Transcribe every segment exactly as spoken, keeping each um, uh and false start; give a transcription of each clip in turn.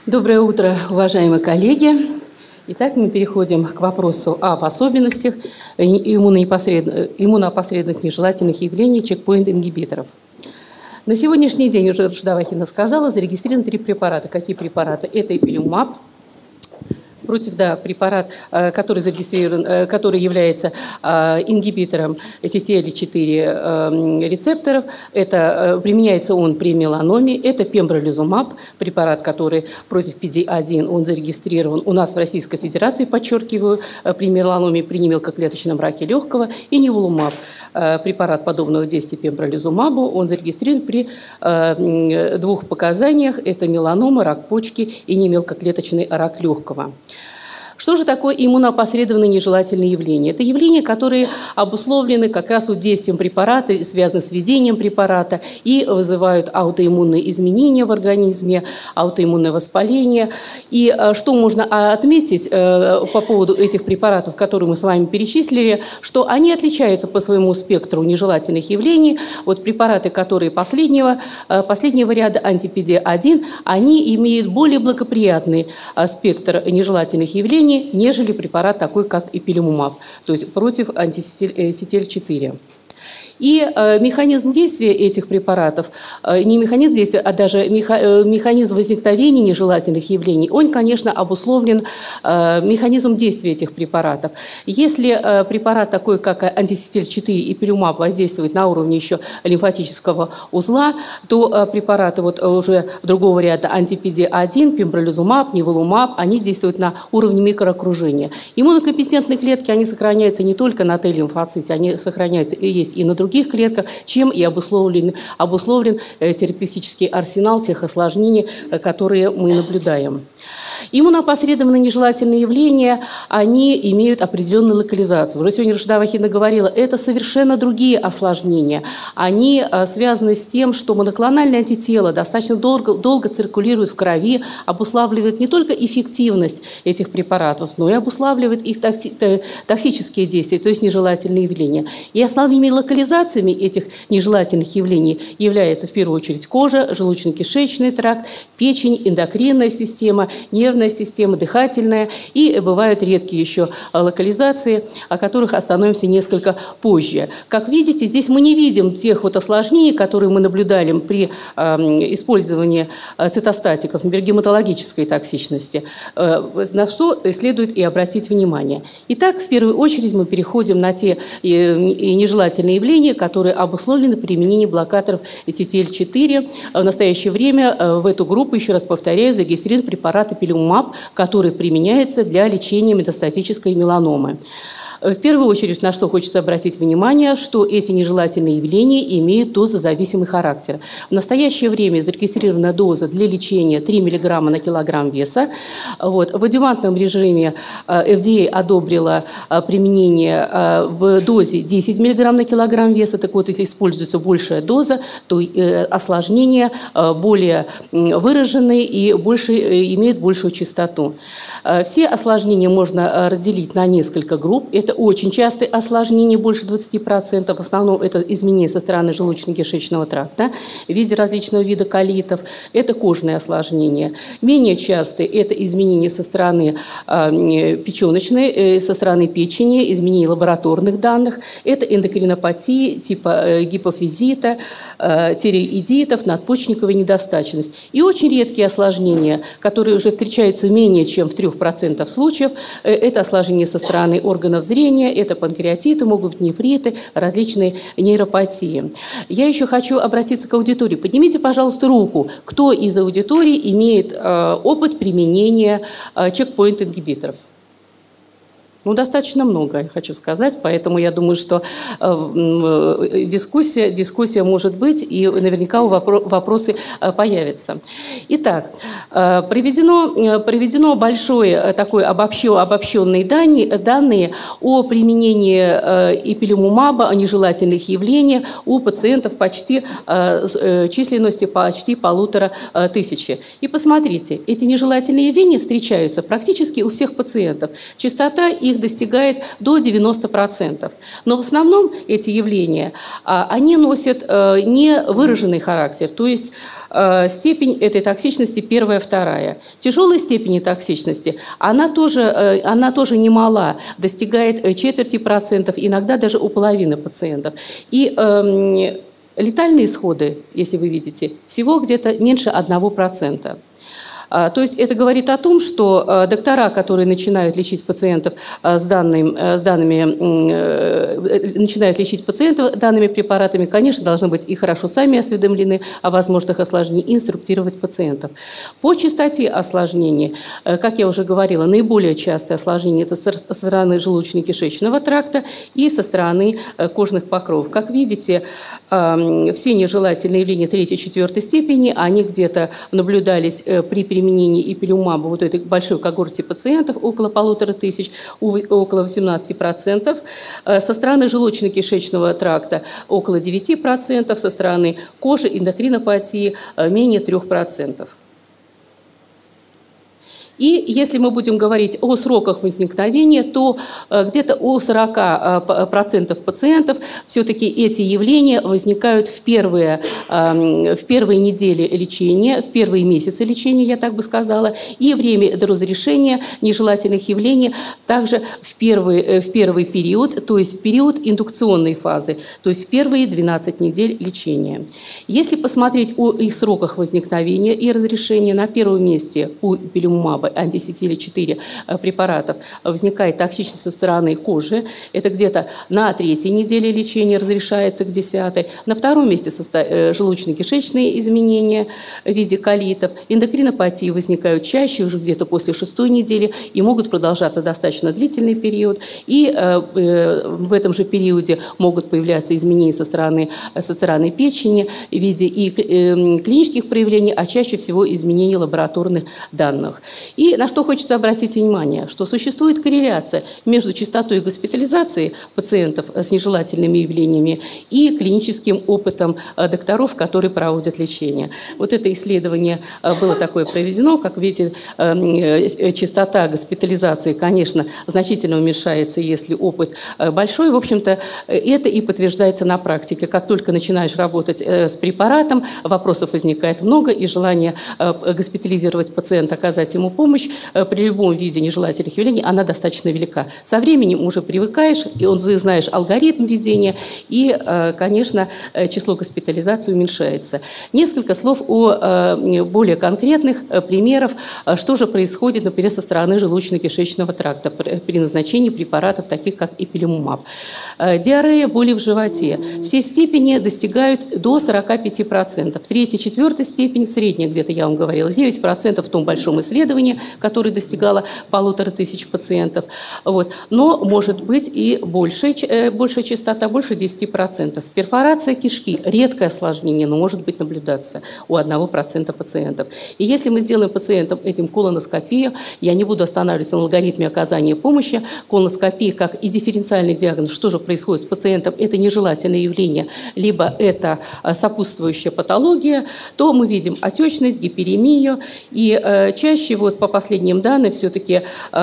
Доброе утро, уважаемые коллеги. Итак, мы переходим к вопросу об особенностях иммуноопосредованных нежелательных явлений чекпоинт-ингибиторов. На сегодняшний день, уже Рашидова сказала, зарегистрированы три препарата. Какие препараты? Это Ipilimumab, против, да, препарат, который зарегистрирован, который является ингибитором си ти эл четыре рецепторов. Это, применяется он при меланоме. Это Pembrolizumab, препарат, который против пи ди один, он зарегистрирован у нас в Российской Федерации, подчеркиваю, при меланоме, при немелкоклеточном раке легкого. И Nivolumab, препарат подобного действия Pembrolizumab, он зарегистрирован при двух показаниях. Это меланома, рак почки и немелкоклеточный рак легкого. Что же такое иммуноопосредованные нежелательные явления? Это явления, которые обусловлены как раз вот действием препарата, связаны с введением препарата и вызывают аутоиммунные изменения в организме, аутоиммунное воспаление. И что можно отметить по поводу этих препаратов, которые мы с вами перечислили, что они отличаются по своему спектру нежелательных явлений. Вот препараты, которые последнего, последнего ряда анти-пи ди один, они имеют более благоприятный спектр нежелательных явлений, нежели препарат такой, как Ipilimumab, то есть против анти-си ти эл четыре. И э, механизм действия этих препаратов, э, не механизм действия, а даже меха, э, механизм возникновения нежелательных явлений, он, конечно, обусловлен э, механизмом действия этих препаратов. Если э, препарат такой, как анти-си ти эл четыре Ipilimumab, воздействует на уровне еще лимфатического узла, то э, препараты вот, уже другого ряда анти-пи ди один, Pembrolizumab, Nivolumab, они действуют на уровне микроокружения. Иммунокомпетентные клетки, они сохраняются не только на Т-лимфоците, они сохраняются и есть и на других клетках, чем и обусловлен, обусловлен терапевтический арсенал тех осложнений, которые мы наблюдаем. Иммуноопосредованные нежелательные явления, они имеют определенную локализацию. Уже сегодня Рашидова говорила, это совершенно другие осложнения. Они связаны с тем, что моноклональные антитела достаточно долго, долго циркулируют в крови, обуславливают не только эффективность этих препаратов, но и обуславливают их токси, токсические действия, то есть нежелательные явления. И основными локализациями этих нежелательных явлений являются в первую очередь кожа, желудочно-кишечный тракт, печень, эндокринная система, нервная система, дыхательная, и бывают редкие еще локализации, о которых остановимся несколько позже. Как видите, здесь мы не видим тех вот осложнений, которые мы наблюдали при э, использовании цитостатиков, например, гематологической токсичности, э, на что следует и обратить внимание. Итак, в первую очередь мы переходим на те э, нежелательные явления, которые обусловлены применением блокаторов си ти эл четыре. В настоящее время э, в эту группу, еще раз повторяю, зарегистрирован препарат Ipilimumab, который применяется для лечения метастатической меланомы. В первую очередь, на что хочется обратить внимание, что эти нежелательные явления имеют дозозависимый характер. В настоящее время зарегистрирована доза для лечения три миллиграмма на килограмм веса. Вот. В адъювантном режиме эф ди эй одобрила применение в дозе десять миллиграмм на килограмм веса. Так вот, если используется большая доза, то осложнения более выраженные и больше, имеют большую частоту. Все осложнения можно разделить на несколько групп. Это очень частые осложнения, больше двадцати процентов. В основном это изменения со стороны желудочно-кишечного тракта в виде различного вида колитов. Это кожные осложнения. Менее частые это изменения со стороны э, печеночной, э, со стороны печени, изменения лабораторных данных. Это эндокринопатии типа э, гипофизита, э, тиреоидитов, надпочечниковая недостаточность. И очень редкие осложнения, которые уже встречаются менее чем в трех процентах случаев, э, это осложнения со стороны органов зрения, это панкреатиты, могут быть нефриты, различные нейропатии. Я еще хочу обратиться к аудитории. Поднимите, пожалуйста, руку, кто из аудитории имеет э, опыт применения э, чекпоинт-ингибиторов. Ну, достаточно много, я хочу сказать, поэтому я думаю, что э, дискуссия, дискуссия может быть, и наверняка вопросы появятся. Итак, э, приведено, приведено большое такое обобщен, обобщенные данные, данные о применении э, Ipilimumab, о нежелательных явлениях у пациентов почти э, численности почти полутора э, тысячи. И посмотрите, эти нежелательные явления встречаются практически у всех пациентов. Частота их них достигает до девяноста процентов. Но в основном эти явления, они носят невыраженный характер, то есть степень этой токсичности первая, вторая. Тяжелой степени токсичности, она тоже, она тоже немала, достигает четверти процентов, иногда даже у половины пациентов. И э, летальные исходы, если вы видите, всего где-то меньше одного процента. То есть это говорит о том, что доктора, которые начинают лечить пациентов с, данным, с данными, начинают лечить пациентов данными препаратами, конечно, должны быть и хорошо сами осведомлены о возможных осложнениях и инструктировать пациентов. По частоте осложнений, как я уже говорила, наиболее частые осложнения это со стороны желудочно-кишечного тракта и со стороны кожных покровов. Как видите, все нежелательные явления третьей-четвертой степени, они где-то наблюдались при применении ипилюмаба вот этой большой когорте пациентов, около полутора тысяч, около восемнадцати процентов. Со стороны желудочно-кишечного тракта около девяти процентов, со стороны кожи, эндокринопатии менее трёх процентов. И если мы будем говорить о сроках возникновения, то где-то у сорока процентов пациентов все-таки эти явления возникают в первые, в первые недели лечения, в первые месяцы лечения, я так бы сказала, и время до разрешения нежелательных явлений также в первый, в первый период, то есть в период индукционной фазы, то есть в первые двенадцать недель лечения. Если посмотреть о их сроках возникновения и разрешения, на первом месте у ипилюмаба антисетиля четыре препаратов возникает токсичность со стороны кожи. Это где-то на третьей неделе лечения разрешается к десятой. На втором месте желудочно-кишечные изменения в виде колитов. Эндокринопатии возникают чаще, уже где-то после шестой недели, и могут продолжаться достаточно длительный период. И в этом же периоде могут появляться изменения со стороны, со стороны печени в виде и клинических проявлений, а чаще всего изменений лабораторных данных. И на что хочется обратить внимание, что существует корреляция между частотой госпитализации пациентов с нежелательными явлениями и клиническим опытом докторов, которые проводят лечение. Вот это исследование было такое проведено, как видите, частота госпитализации, конечно, значительно уменьшается, если опыт большой. В общем-то, это и подтверждается на практике. Как только начинаешь работать с препаратом, вопросов возникает много, и желание госпитализировать пациента, оказать ему помощь при любом виде нежелательных явлений, она достаточно велика. Со временем уже привыкаешь, и он знаешь алгоритм ведения, и, конечно, число госпитализаций уменьшается. Несколько слов о более конкретных примерах, что же происходит, например, со стороны желудочно-кишечного тракта при назначении препаратов, таких как ипилюмаб. Диарея, боли в животе. Все степени достигают до сорока пяти процентов. Третья, четвертая степень, средняя где-то, я вам говорила, девять процентов в том большом исследовании, которое достигало полутора тысяч пациентов. Вот. Но может быть и большая, большая частота, больше десяти процентов. Перфорация кишки, редкое осложнение, но может быть наблюдаться у одного процента пациентов. И если мы сделаем пациентам этим колоноскопию, я не буду останавливаться на алгоритме оказания помощи, колоноскопия как и дифференциальный диагноз, что же происходит с пациентом, это нежелательное явление, либо это сопутствующая патология, то мы видим отечность, гиперемию, и э, чаще вот по последним данным все-таки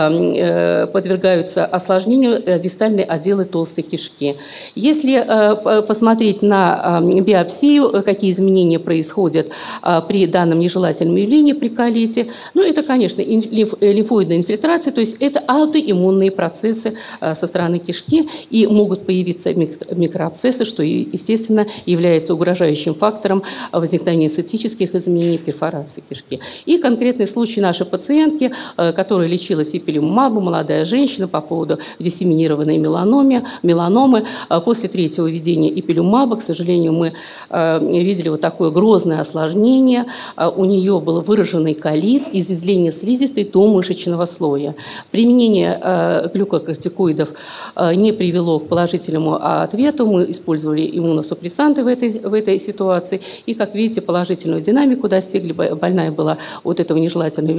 э, подвергаются осложнению э, дистальные отделы толстой кишки. Если э, посмотреть на э, биопсию, какие изменения происходят э, при данном нежелательном явлении при колите, ну это, конечно, лимф, лимфоидная инфильтрация, то есть это аутоиммунные процессы э, со стороны кишки, и могут появиться микроабсцессы, что, естественно, является угрожающим фактором возникновения септических изменений, перфорации кишки. И конкретный случай нашей пациентки, которая лечилась ипилюмабом, молодая женщина по поводу диссеминированной меланомы. меланомы. После третьего введения ипилюмаба, к сожалению, мы видели вот такое грозное осложнение. У нее был выраженный колит, изъязвление слизистой до мышечного слоя. Применение глюкокортикоидов не привело к положительному ответу. Мы использовали иммуносупрессанты в этой, в этой ситуации. И, как видите, положительную динамику достигли. Больная была от этого нежелательного явления спасена.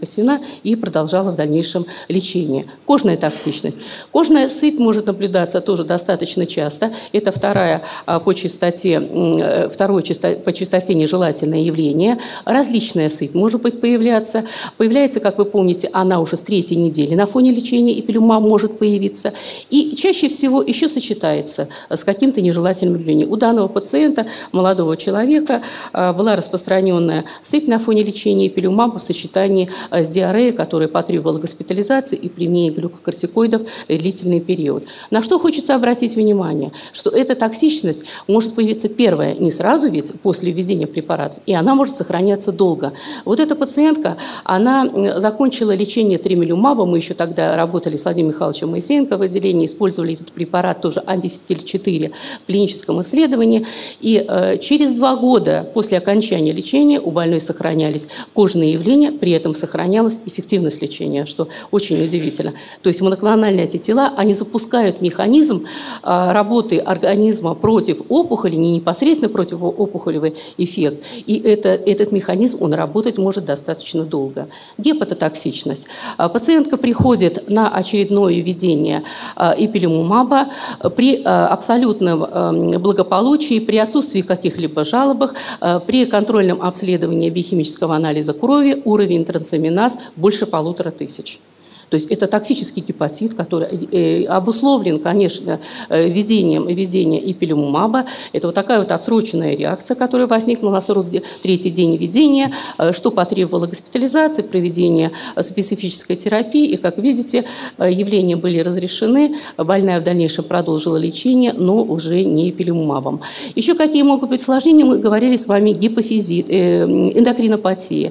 спасена и продолжала в дальнейшем лечение. Кожная токсичность. Кожная сыпь может наблюдаться тоже достаточно часто. Это вторая по частоте, второе по частоте нежелательное явление. Различная сыпь может быть появляться. Появляется, как вы помните, она уже с третьей недели на фоне лечения ипилюмаб может появиться. И чаще всего еще сочетается с каким-то нежелательным явлением. У данного пациента, молодого человека, была распространенная сыпь на фоне лечения ипилюмаба в сочетании с диареей, которая потребовала госпитализации и применения глюкокортикоидов длительный период. На что хочется обратить внимание, что эта токсичность может появиться первая не сразу, ведь после введения препаратов, и она может сохраняться долго. Вот эта пациентка, она закончила лечение тримелюмаба, мы еще тогда работали с Владимиром Михайловичем Моисеенко в отделении, использовали этот препарат тоже антисетиль четыре в клиническом исследовании, и э, через два года после окончания лечения у больной сохранялись кожные явления, при этом сохранялась эффективность лечения, что очень удивительно. То есть моноклональные антитела, они запускают механизм э, работы организма против опухоли, не непосредственно противоопухолевый эффект, и это, этот механизм, он работать может достаточно долго. Гепатотоксичность. Пациентка приходит на очередное введение ипилюмаба при абсолютном благополучии, при отсутствии каких-либо жалобах, при контрольном обследовании биохимического анализа крови уровень трансаминаз больше полутора тысяч. То есть это токсический гепатит, который обусловлен, конечно, введением введения ипилюмаба. Это вот такая вот отсроченная реакция, которая возникла на сорок третий день введения, что потребовало госпитализации, проведения специфической терапии. И, как видите, явления были разрешены. Больная в дальнейшем продолжила лечение, но уже не ипилюмабом. Еще какие могут быть осложнения? Мы говорили с вами гипофизит, эндокринопатии.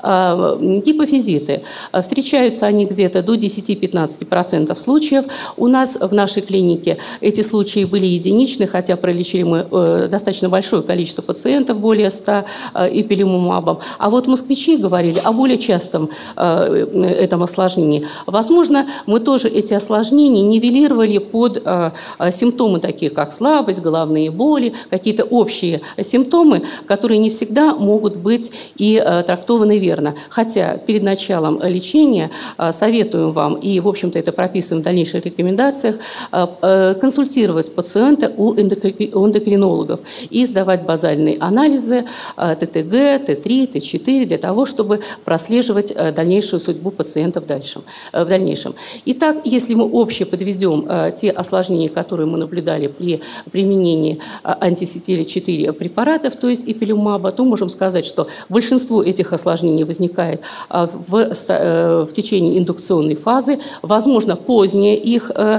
Гипофизиты. Встречаются они где-то до десяти-пятнадцати процентов случаев. У нас в нашей клинике эти случаи были единичны, хотя пролечили мы э, достаточно большое количество пациентов, более ста э, ипилюмабом. А вот москвичи говорили о более частом э, этом осложнении. Возможно, мы тоже эти осложнения нивелировали под э, симптомы, такие как слабость, головные боли, какие-то общие симптомы, которые не всегда могут быть и э, трактованы верно. Хотя перед началом лечения э, советую вам, и, в общем-то, это прописано в дальнейших рекомендациях, консультировать пациента у эндокринологов и сдавать базальные анализы тэ тэ гэ, тэ три, тэ четыре для того, чтобы прослеживать дальнейшую судьбу пациента в дальнейшем. В дальнейшем. Итак, если мы общее подведем те осложнения, которые мы наблюдали при применении антисетиля четыре препаратов, то есть ипилюмаба, то можем сказать, что большинство этих осложнений возникает в, в течение индукционной фазы, возможно, позднее их э,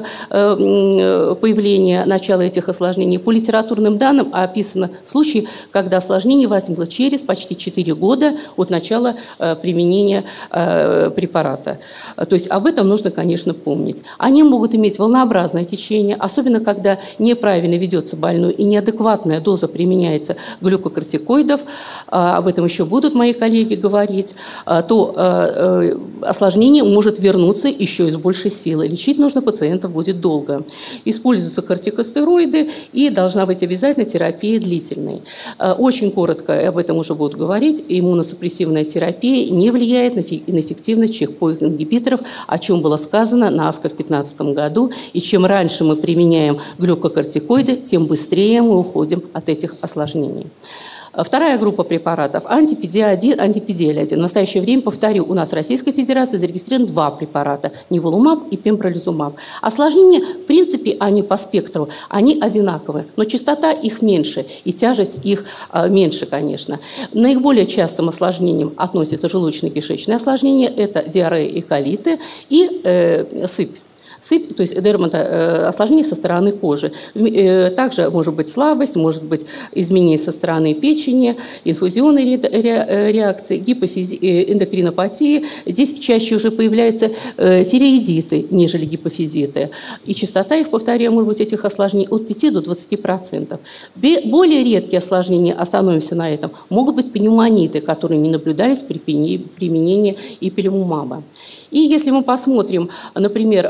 э, появление, начало этих осложнений. По литературным данным описаны случаи, когда осложнение возникло через почти четыре года от начала э, применения э, препарата. То есть об этом нужно, конечно, помнить. Они могут иметь волнообразное течение, особенно когда неправильно ведется больной и неадекватная доза применяется глюкокортикоидов, э, об этом еще будут мои коллеги говорить, э, то э, э, осложнение может вернуться еще и с большей силой. Лечить нужно пациентов будет долго. Используются кортикостероиды и должна быть обязательно терапия длительной. Очень коротко об этом уже будут говорить. Иммуносупрессивная терапия не влияет на эффективность чекпоинт-ингибиторов, о чем было сказано на АСКО в две тысячи пятнадцатом году. И чем раньше мы применяем глюкокортикоиды, тем быстрее мы уходим от этих осложнений. Вторая группа препаратов – антипи ди один, антипи ди эл один. В настоящее время, повторю, у нас в Российской Федерации зарегистрированы два препарата – ниволумаб и пембролизумаб. Осложнения, в принципе, они по спектру, они одинаковые, но частота их меньше и тяжесть их э, меньше, конечно. Наиболее частым осложнением относятся желудочно-кишечные осложнения – это диарея и колиты и э, сыпь. Сыпь, то есть дермато, осложнения со стороны кожи. Также может быть слабость, может быть изменение со стороны печени, инфузионные реакции, гипофизи... эндокринопатии. Здесь чаще уже появляются тиреидиты, нежели гипофизиты. И частота их, повторяю, может быть, этих осложнений от пяти до двадцати процентов. Более редкие осложнения, остановимся на этом, могут быть пневмониты, которые не наблюдались при применении ипилюмаба. И если мы посмотрим, например,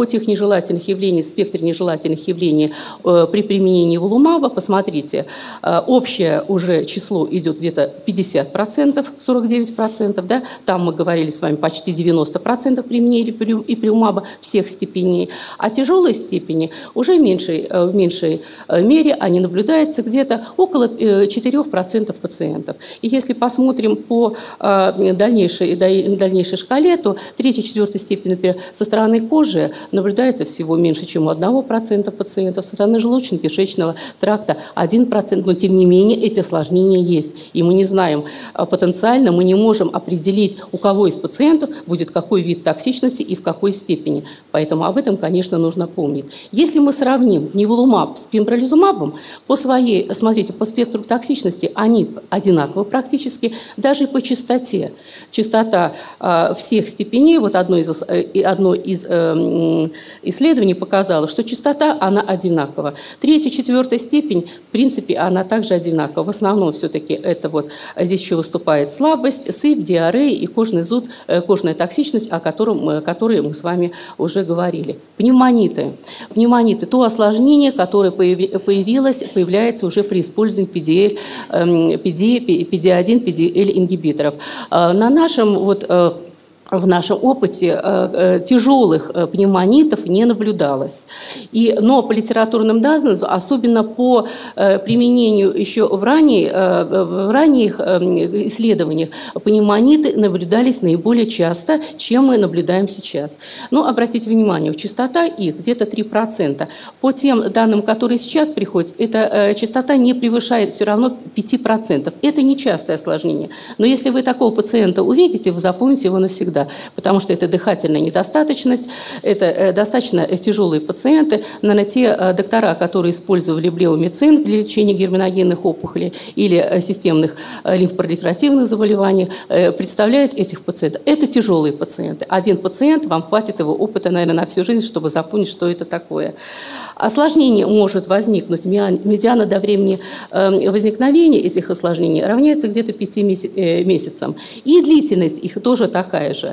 о тех нежелательных явлениях, спектре нежелательных явлений при применении волумаба, посмотрите, общее уже число идет где-то пятьдесят процентов, сорок девять процентов, да? Там мы говорили с вами почти девяносто процентов применения иплимумаба всех степеней, а тяжелые степени уже меньшей, в меньшей мере они наблюдаются где-то около четырёх процентов пациентов. И если посмотрим по дальнейшей, дальнейшей шкале, то третьей, четвертой степени, например, со стороны кожи наблюдается всего меньше, чем у одного процента пациентов, со стороны желудочно-кишечного тракта один процент, но тем не менее эти осложнения есть. И мы не знаем потенциально, мы не можем определить, у кого из пациентов будет какой вид токсичности и в какой степени. Поэтому об этом, конечно, нужно помнить. Если мы сравним неволумаб с пембролизумабом, по своей, смотрите, по спектру токсичности они одинаковы практически, даже по частоте. Частота э, всех степеней, вот одно из, э, одно из э, исследований показало, что частота, она одинакова. Третья, четвертая степень, в принципе, она также одинакова. В основном все-таки это вот, здесь еще выступает слабость, сыпь, диарея и кожный зуд, э, кожная токсичность, о котором, э, которой мы с вами уже говорили. Пневмониты. Пневмониты – то осложнение, которое появилось, появляется уже при использовании пи ди эл, э, пи ди один, пи ди эл ингибиторов. Э, на нашем вот, э, в нашем опыте э, тяжелых пневмонитов не наблюдалось. И, но по литературным данным, особенно по э, применению еще в, ранней, э, в ранних э, исследованиях, пневмониты наблюдались наиболее часто, чем мы наблюдаем сейчас. Но обратите внимание, частота их где-то три процента. По тем данным, которые сейчас приходят, эта э, частота не превышает все равно пять процентов. Это нечастое осложнение. Но если вы такого пациента увидите, вы запомните его навсегда. Потому что это дыхательная недостаточность, это достаточно тяжелые пациенты. Наверное, те доктора, которые использовали блеомицин для лечения герминогенных опухолей или системных лимфопролиферативных заболеваний, представляют этих пациентов. Это тяжелые пациенты. Один пациент, вам хватит его опыта, наверное, на всю жизнь, чтобы запомнить, что это такое. Осложнение может возникнуть, медиана до времени возникновения этих осложнений равняется где-то пяти месяцам. И длительность их тоже такая же.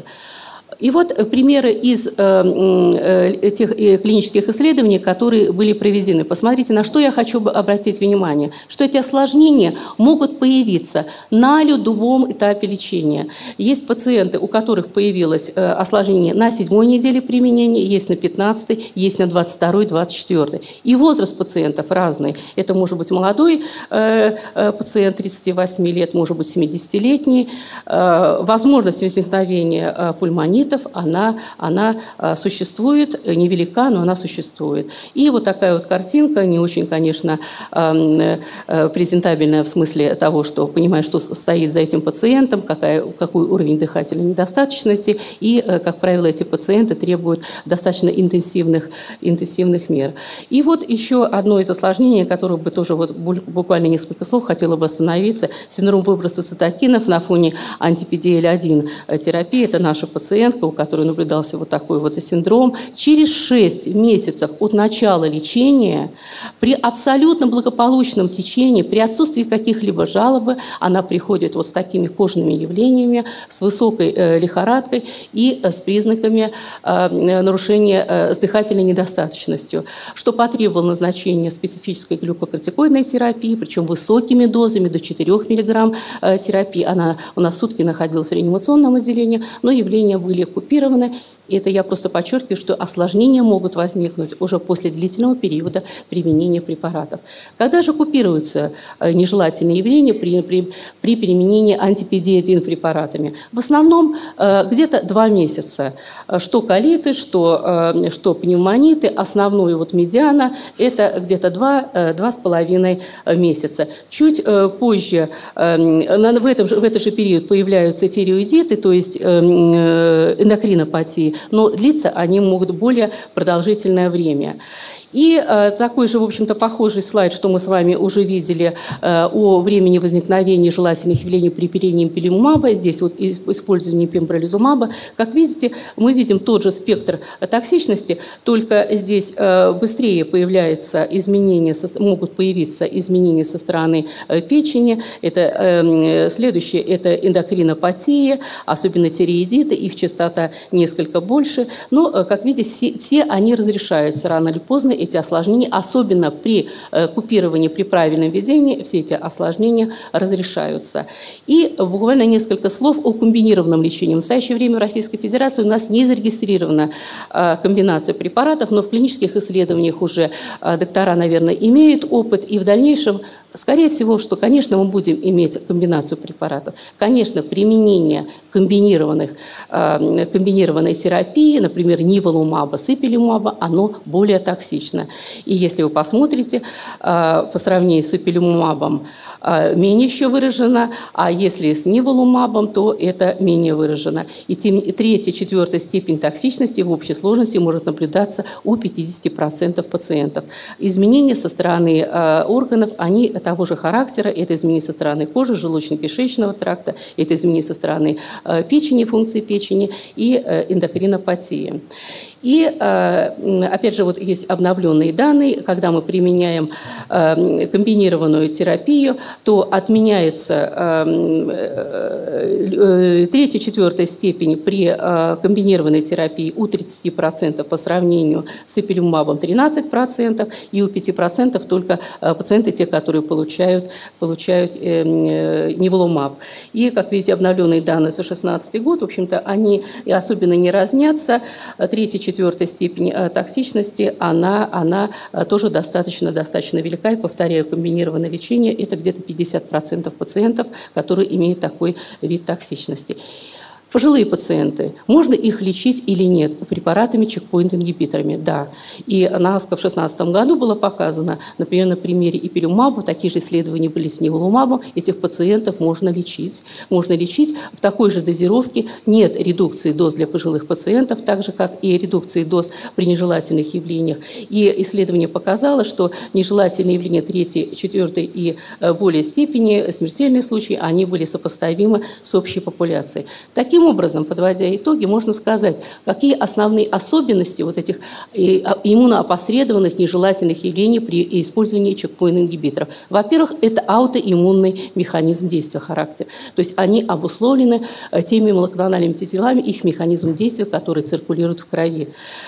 И вот примеры из э, тех клинических исследований, которые были проведены. Посмотрите, на что я хочу обратить внимание. Что эти осложнения могут появиться на любом этапе лечения. Есть пациенты, у которых появилось э, осложнение на седьмой неделе применения, есть на пятнадцатой, есть на двадцать второй, двадцать четвёртой. И возраст пациентов разный. Это может быть молодой э, э, пациент тридцати восьми лет, может быть семидесятилетний. Э, возможность возникновения э, пульмонита Она, она существует, невелика, но она существует. И вот такая вот картинка, не очень, конечно, презентабельная в смысле того, что понимаешь, что стоит за этим пациентом, какая, какой уровень дыхательной недостаточности, и, как правило, эти пациенты требуют достаточно интенсивных, интенсивных мер. И вот еще одно из осложнений, которое бы тоже вот буквально несколько слов хотела бы остановиться, синдром выброса цитокинов на фоне анти-пи ди эл один терапии. Это наша пациентка, у которой наблюдался вот такой вот синдром. Через шесть месяцев от начала лечения, при абсолютно благополучном течении, при отсутствии каких-либо жалоб, она приходит вот с такими кожными явлениями, с высокой э, лихорадкой и э, с признаками э, нарушения э, с дыхательной недостаточностью, что потребовало назначения специфической глюкокортикоидной терапии, причем высокими дозами, до четырёх миллиграмм э, терапии. Она у нас сутки находилась в реанимационном отделении, но явления были купированы. И это я просто подчеркиваю, что осложнения могут возникнуть уже после длительного периода применения препаратов. Когда же купируются нежелательные явления при, при, при применении анти-пи ди один препаратами? В основном где-то два месяца. Что колиты, что, что пневмониты, основной вот медиана – это где-то два с половиной месяца. Чуть позже, в, этом же, в этот же период появляются тиреоидиты, то есть эндокринопатии, но длиться они могут более продолжительное время. И э, такой же, в общем-то, похожий слайд, что мы с вами уже видели э, о времени возникновения желательных явлений при оперении пилимумаба. Здесь вот использование пембролизумаба. Как видите, мы видим тот же спектр токсичности, только здесь э, быстрее появляются изменения, могут появиться изменения со стороны э, печени. Это, э, следующее – это эндокринопатия, особенно тиреидиты, их частота несколько больше. Но, э, как видите, все, все они разрешаются рано или поздно, эти осложнения, особенно при э, купировании, при правильном ведении, все эти осложнения разрешаются. И буквально несколько слов о комбинированном лечении. В настоящее время в Российской Федерации у нас не зарегистрирована э, комбинация препаратов, но в клинических исследованиях уже э, доктора, наверное, имеют опыт, и в дальнейшем, скорее всего, что, конечно, мы будем иметь комбинацию препаратов. Конечно, применение комбинированных, э, комбинированной терапии, например, ниволумаба с ипилимумаба, оно более токсично. И если вы посмотрите, э, по сравнению с ипилимумабом э, менее еще выражено, а если с ниволумабом, то это менее выражено. И тем, третья, четвертая степень токсичности в общей сложности может наблюдаться у пятидесяти процентов пациентов. Изменения со стороны э, органов, они того же характера. Это изменения со стороны кожи, желудочно-кишечного тракта, это изменения со стороны э, печени, функции печени и э, эндокринопатии. И, опять же, вот есть обновленные данные, когда мы применяем комбинированную терапию, то отменяется третья, четвертая степень при комбинированной терапии у тридцати процентов по сравнению с ипилимумабом тринадцать процентов, и у пяти процентов только пациенты, те, которые получают, получают ниволумаб. И, как видите, обновленные данные за две тысячи шестнадцатый год, в общем-то, они особенно не разнятся. Третья, четвертая степень токсичности, она, она тоже достаточно, достаточно велика. И, повторяю, комбинированное лечение – это где-то пятьдесят процентов пациентов, которые имеют такой вид токсичности. Пожилые пациенты, можно их лечить или нет препаратами чекпоинт-ингибиторами? Да. И на АСКО в две тысячи шестнадцатом году было показано, например, на примере ипилимумаба, такие же исследования были с ниволумабом, этих пациентов можно лечить. Можно лечить в такой же дозировке, нет редукции доз для пожилых пациентов, так же, как и редукции доз при нежелательных явлениях. И исследование показало, что нежелательные явления третьей, четвертой и более степени, смертельные случаи, они были сопоставимы с общей популяцией. Таким Таким образом, подводя итоги, можно сказать, какие основные особенности вот этих иммуноопосредованных нежелательных явлений при использовании чекпоинт-ингибиторов. Во-первых, это аутоиммунный механизм действия, характер. То есть они обусловлены теми моноклональными антителами, их механизм действия, который циркулирует в крови.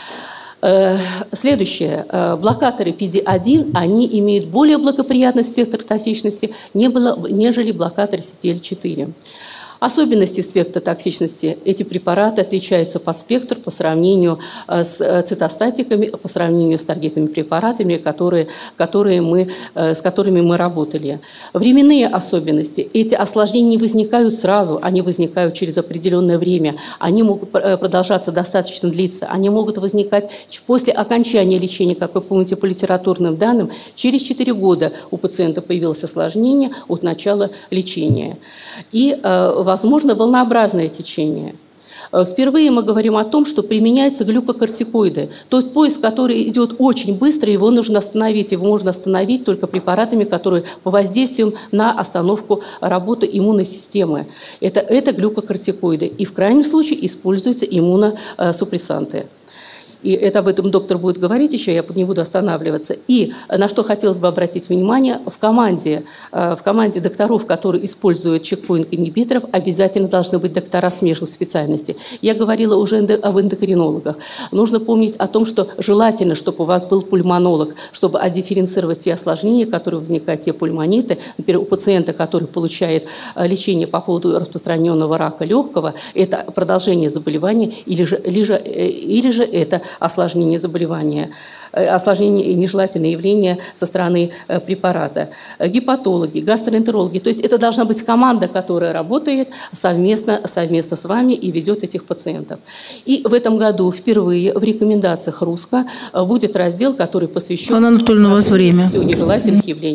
Следующее. Блокаторы пи ди один, они имеют более благоприятный спектр токсичности, нежели блокаторы си ти эл четыре. Особенности спектра токсичности. Эти препараты отличаются по спектру по сравнению с цитостатиками, по сравнению с таргетными препаратами, которые, которые мы, с которыми мы работали. Временные особенности. Эти осложнения не возникают сразу, они возникают через определенное время. Они могут продолжаться достаточно длиться. Они могут возникать после окончания лечения, как вы помните по литературным данным. Через четыре года у пациента появилось осложнение от начала лечения. И возможно волнообразное течение. Впервые мы говорим о том, что применяются глюкокортикоиды. Тот поиск, который идет очень быстро, его нужно остановить. Его можно остановить только препаратами, которые по воздействию на остановку работы иммунной системы. Это, это глюкокортикоиды. И в крайнем случае используются иммуносупрессанты. И это об этом доктор будет говорить еще, я не буду останавливаться. И на что хотелось бы обратить внимание, в команде, в команде докторов, которые используют чекпоинт-ингибиторов, обязательно должны быть доктора смежных специальностей. Я говорила уже об эндокринологах. Нужно помнить о том, что желательно, чтобы у вас был пульмонолог, чтобы отдифференцировать те осложнения, которые возникают, те пульмониты. Например, у пациента, который получает лечение по поводу распространенного рака легкого, это продолжение заболевания или же, или же, или же это осложнение заболевания, осложнение и нежелательные явления со стороны препарата. Гепатологи, гастроэнтерологи. То есть это должна быть команда, которая работает совместно, совместно с вами и ведет этих пациентов. И в этом году впервые в рекомендациях РУСКО будет раздел, который посвящен Анна Анатольевна, у вас время. нежелательных явлений. Спасибо.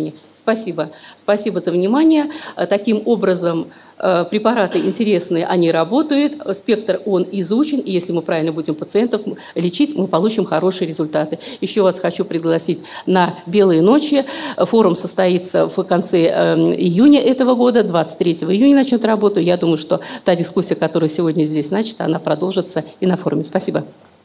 Спасибо. Спасибо за внимание. Таким образом, препараты интересные, они работают, спектр он изучен, и если мы правильно будем пациентов лечить, мы получим хорошие результаты. Еще вас хочу пригласить на «Белые ночи». Форум состоится в конце июня этого года, двадцать третьего июня начнет работу. Я думаю, что та дискуссия, которая сегодня здесь начата, она продолжится и на форуме. Спасибо.